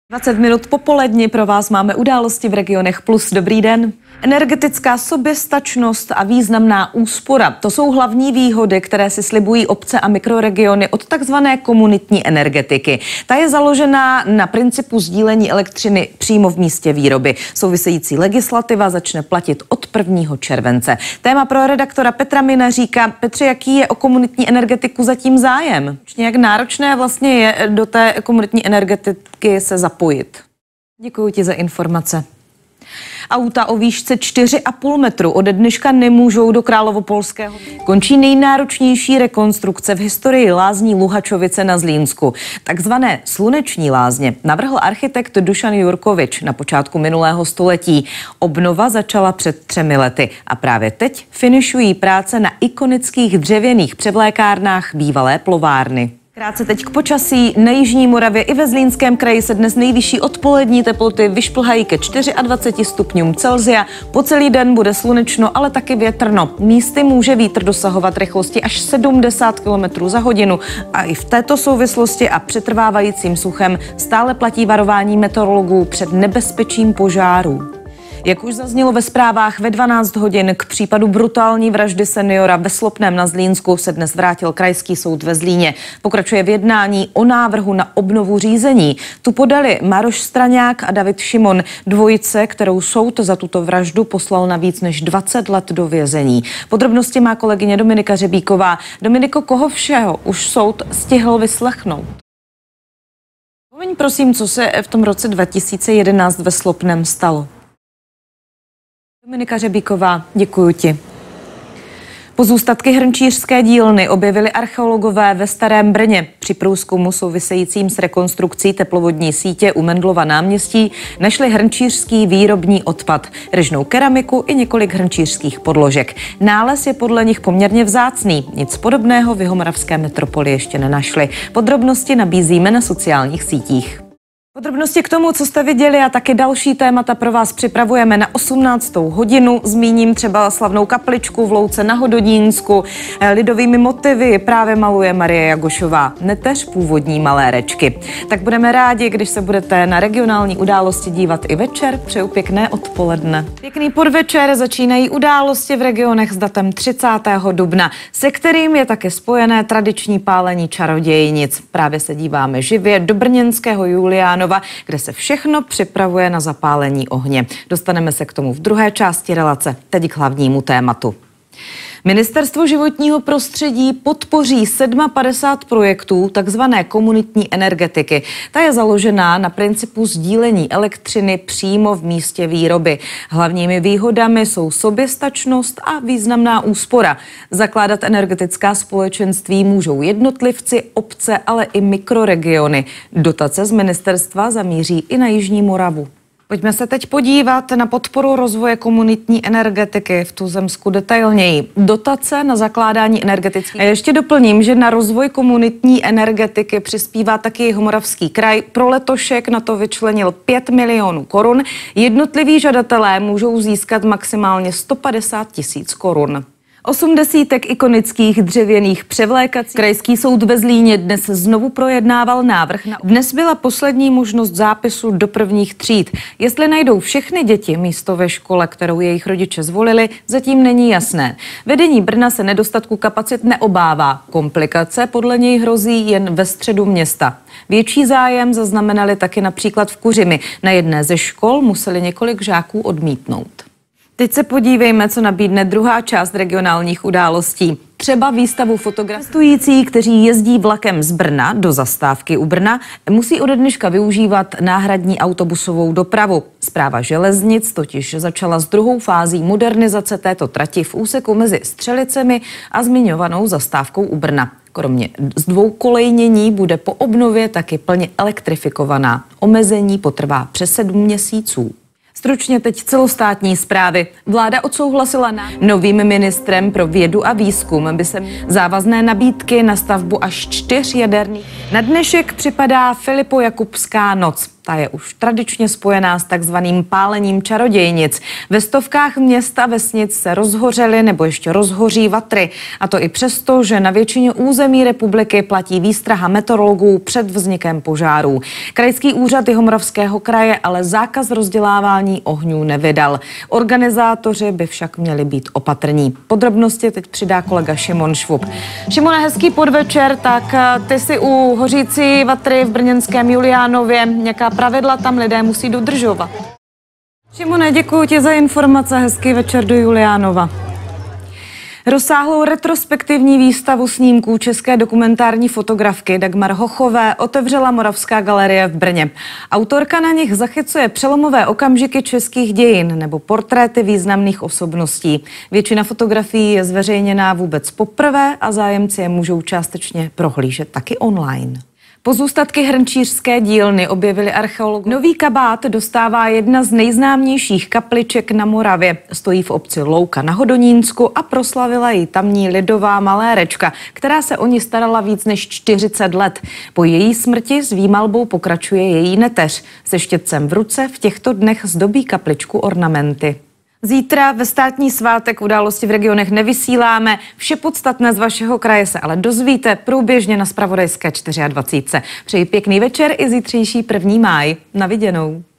20 minut popoledni pro vás máme události v regionech Plus. Dobrý den. Energetická soběstačnost a významná úspora. To jsou hlavní výhody, které si slibují obce a mikroregiony od takzvané komunitní energetiky. Ta je založená na principu sdílení elektřiny přímo v místě výroby. Související legislativa začne platit od 1. července. Téma pro redaktora Petra Minaříka. Petře, jaký je o komunitní energetiku zatím zájem? Jak náročné vlastně je do té komunitní energetiky se zapojit? Děkuji ti za informace. Auta o výšce 4,5 metru ode dneška nemůžou do Královopolského. Končí nejnáročnější rekonstrukce v historii lázní Luhačovice na Zlínsku. Takzvané sluneční lázně navrhl architekt Dušan Jurkovič na počátku minulého století. Obnova začala před 3 lety a právě teď finišují práce na ikonických dřevěných převlékárnách bývalé plovárny. Krátce teď k počasí. Na jižní Moravě i ve Zlínském kraji se dnes nejvyšší odpolední teploty vyšplhají ke 24 stupňům Celsia. Po celý den bude slunečno, ale taky větrno. Místy může vítr dosahovat rychlosti až 70 km za hodinu. A i v této souvislosti a přetrvávajícím suchem stále platí varování meteorologů před nebezpečím požárů. Jak už zaznělo ve zprávách, ve 12 hodin k případu brutální vraždy seniora ve Slopném na Zlínsku se dnes vrátil Krajský soud ve Zlíně. Pokračuje v jednání o návrhu na obnovu řízení. Tu podali Maroš Straňák a David Šimon, dvojice, kterou soud za tuto vraždu poslal na víc než 20 let do vězení. Podrobnosti má kolegyně Dominika Řebíková. Dominiko, koho všeho už soud stihl vyslechnout? Pomeň prosím, co se v tom roce 2011 ve Slopném stalo. Dominika Řebíková, děkuji ti. Pozůstatky hrnčířské dílny objevili archeologové ve Starém Brně. Při průzkumu souvisejícím s rekonstrukcí teplovodní sítě u Mendlova náměstí našli hrnčířský výrobní odpad, ryžnou keramiku i několik hrnčířských podložek. Nález je podle nich poměrně vzácný. Nic podobného v jihomoravské metropoli ještě nenašli. Podrobnosti nabízíme na sociálních sítích. Podrobnosti k tomu, co jste viděli, a taky další témata pro vás připravujeme na 18. hodinu. Zmíním třeba slavnou kapličku v Louce na Hodonínsku. Lidovými motivy právě maluje Marie Jagošová, neteř původní Malérečky. Tak budeme rádi, když se budete na regionální události dívat i večer. Přeju pěkné odpoledne. Pěkný podvečer, začínají události v regionech s datem 30. dubna, se kterým je také spojené tradiční pálení čarodějnic. Právě se díváme živě do brněnského Juliánova, kde se všechno připravuje na zapálení ohně. Dostaneme se k tomu v druhé části relace, teď k hlavnímu tématu. Ministerstvo životního prostředí podpoří 57 projektů takzvané komunitní energetiky. Ta je založená na principu sdílení elektřiny přímo v místě výroby. Hlavními výhodami jsou soběstačnost a významná úspora. Zakládat energetická společenství můžou jednotlivci, obce, ale i mikroregiony. Dotace z ministerstva zamíří i na jižní Moravu. Pojďme se teď podívat na podporu rozvoje komunitní energetiky v tuzemsku detailněji. Dotace na zakládání energetických. A ještě doplním, že na rozvoj komunitní energetiky přispívá taky Jihomoravský kraj. Pro letošek na to vyčlenil 5 milionů korun. Jednotliví žadatelé můžou získat maximálně 150 000 korun. 80 ikonických dřevěných převlékací. Krajský soud ve Zlíně dnes znovu projednával návrh. Dnes byla poslední možnost zápisu do prvních tříd. Jestli najdou všechny děti místo ve škole, kterou jejich rodiče zvolili, zatím není jasné. Vedení Brna se nedostatku kapacit neobává. Komplikace podle něj hrozí jen ve středu města. Větší zájem zaznamenali taky například v Kuřimi. Na jedné ze škol museli několik žáků odmítnout. Teď se podívejme, co nabídne druhá část regionálních událostí. Třeba výstavu fotografující, kteří jezdí vlakem z Brna do zastávky u Brna, musí ode dneška využívat náhradní autobusovou dopravu. Správa železnic totiž začala s druhou fází modernizace této trati v úseku mezi Střelicemi a zmiňovanou zastávkou u Brna. Kromě zdvoukolejnění bude po obnově taky plně elektrifikovaná. Omezení potrvá přes 7 měsíců. Stručně teď celostátní zprávy. Vláda odsouhlasila novým ministrem pro vědu a výzkum by se závazné nabídky na stavbu až 4 jaderných. Na dnešek připadá Filipojakubská noc. Ta je už tradičně spojená s takzvaným pálením čarodějnic. Ve stovkách měst a vesnic se rozhořely nebo ještě rozhoří vatry. A to i přesto, že na většině území republiky platí výstraha meteorologů před vznikem požárů. Krajský úřad Jihomoravského kraje ale zákaz rozdělávání ohňů nevydal. Organizátoři by však měli být opatrní. Podrobnosti teď přidá kolega Šimon Švub. Šimone, hezký podvečer, tak ty si u hořící vatry v brněnském Juliánově. Jaká pravidla tam lidé musí dodržovat? Šimone, děkuji ti za informace, hezký večer do Juliánova. Rozsáhlou retrospektivní výstavu snímků české dokumentární fotografky Dagmar Hochové otevřela Moravská galerie v Brně. Autorka na nich zachycuje přelomové okamžiky českých dějin nebo portréty významných osobností. Většina fotografií je zveřejněná vůbec poprvé a zájemci je můžou částečně prohlížet taky online. Pozůstatky hrnčířské dílny objevili archeologové. Nový kabát dostává jedna z nejznámějších kapliček na Moravě. Stojí v obci Louka na Hodonínsku a proslavila ji tamní lidová malérečka, která se o ní starala víc než 40 let. Po její smrti s výmalbou pokračuje její neteř. Se štětcem v ruce v těchto dnech zdobí kapličku ornamenty. Zítra ve státní svátek události v regionech nevysíláme. Vše podstatné z vašeho kraje se ale dozvíte průběžně na Zpravodajské 24. Přeji pěkný večer i zítřejší 1. máj. Na viděnou.